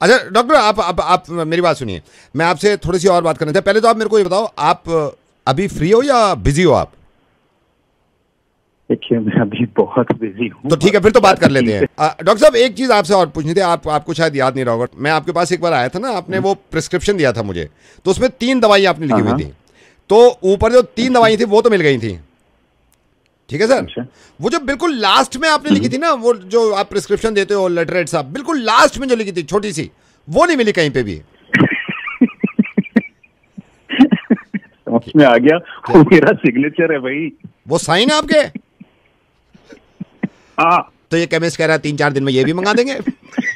अच्छा डॉक्टर, आप मेरी बात सुनिए, मैं आपसे थोड़ी सी और बात करना चाहता। पहले तो आप मेरे को ये बताओ, आप अभी फ्री हो या बिजी हो आप? देखिए मैं अभी बहुत बिजी हूँ। तो ठीक है, फिर तो बात कर लेते हैं। डॉक्टर साहब, एक चीज आपसे और पूछनी थी, आपको शायद याद नहीं रहा होगा, मैं आपके पास एक बार आया था ना, आपने वो प्रिस्क्रिप्शन दिया था मुझे, तो उसमें 3 दवाई आपने लिखी हुई थी, तो ऊपर जो 3 दवाई थी वो तो मिल गई थी, ठीक है सर। वो जो बिल्कुल लास्ट में आपने लिखी थी ना, वो जो आप प्रिस्क्रिप्शन देते हो लेटरेट साहब, बिल्कुल लास्ट में जो लिखी थी छोटी सी, वो नहीं मिली कहीं पे भी। समझ में आ गया, वो मेरा सिग्नेचर है भाई। वो साइन है आपके? हाँ। तो ये केमिस्ट कह रहा है 3-4 दिन में ये भी मंगा देंगे।